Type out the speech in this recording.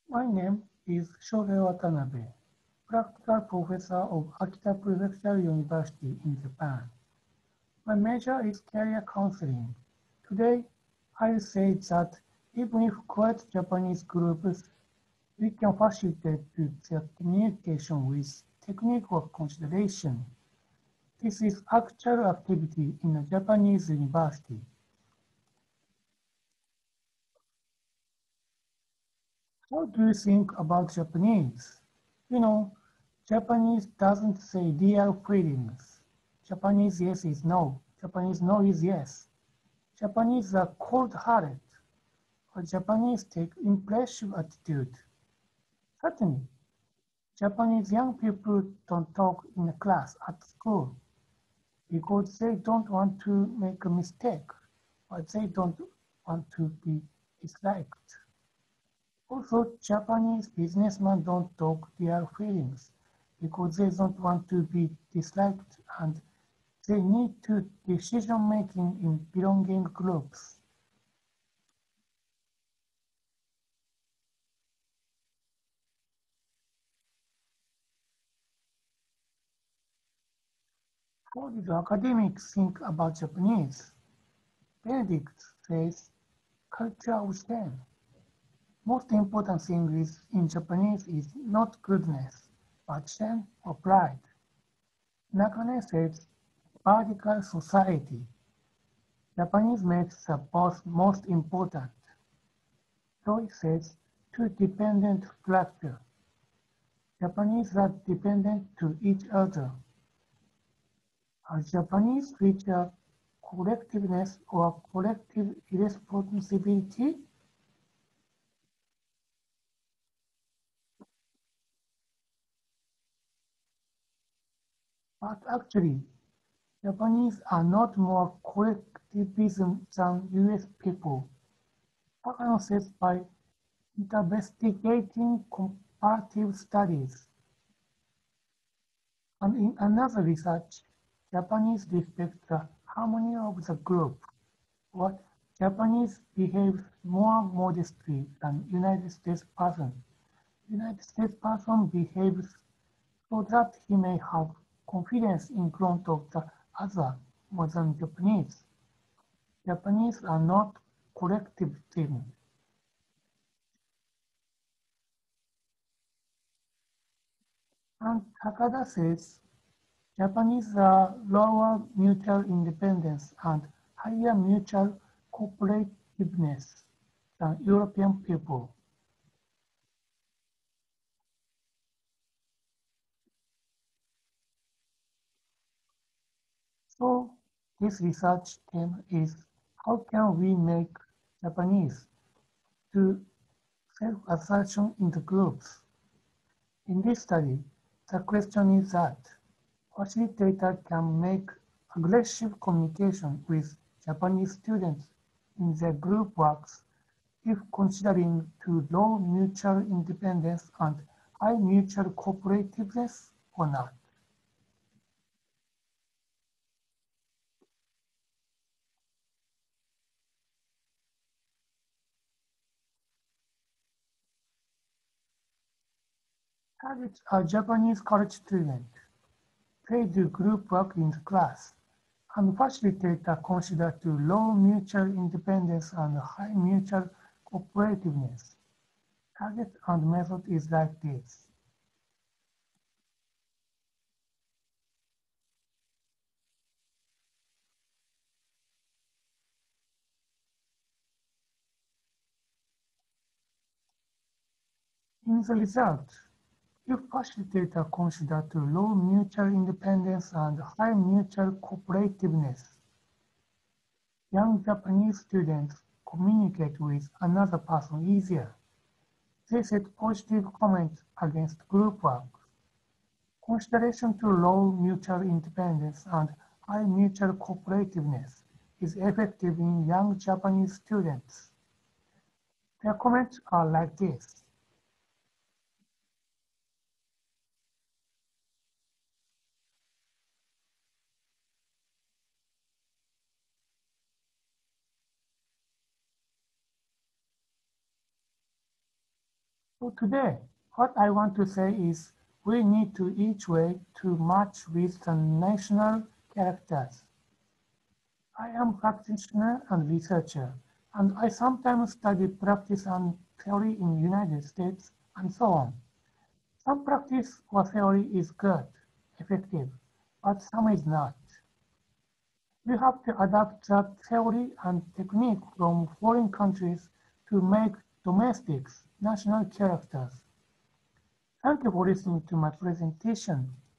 My name is Shohei Watanabe, practical professor of Akita Prefectural University in Japan. My major is career counseling. Today, I'll say that even if quiet Japanese groups, we can facilitate their communication with technical consideration. This is actual activity in a Japanese university. How do you think about Japanese? You know, Japanese doesn't say real feelings. Japanese yes is no. Japanese no is yes. Japanese are cold-hearted. Or Japanese take impressive attitude. Certainly, Japanese young people don't talk in a class at school because they don't want to make a mistake or they don't want to be disliked. Also, Japanese businessmen don't talk their feelings because they don't want to be disliked and they need to decision making in belonging groups. How do the academics think about Japanese? Benedict says, culture of shame. Most important thing is in Japanese is not goodness, but shame or pride. Nakane says, vertical society. Japanese makes the both most important. Roy says, two dependent structure. Japanese are dependent to each other. A Japanese feature collectiveness or collective irresponsibility, but actually, Japanese are not more collectivism than US people. Takano says by investigating comparative studies. And in another research, Japanese respect the harmony of the group. What Japanese behaves more modestly than United States person. United States person behaves so that he may have confidence in front of the other more than Japanese. Japanese are not collective team. And Takada says Japanese are lower mutual independence and higher mutual cooperativeness than European people. So this research theme is how can we make Japanese to self-assertion in the groups? In this study, the question is that facilitator can make aggressive communication with Japanese students in their group works if considering too low mutual independence and high mutual cooperativeness or not. Targets are Japanese college students. They do group work in the class, and facilitator consider too low mutual independence and high mutual cooperativeness. Target and method is like this. In the result, if facilitator consider too low mutual independence and high mutual cooperativeness, young Japanese students communicate with another person easier. They set positive comments against group work. Consideration to low mutual independence and high mutual cooperativeness is effective in young Japanese students. Their comments are like this. So today, what I want to say is we need to each way to match with the national characters. I am practitioner and researcher, and I sometimes study practice and theory in United States and so on. Some practice or theory is good, effective, but some is not. We have to adapt that theory and technique from foreign countries to make domestics national characters. Thank you for listening to my presentation.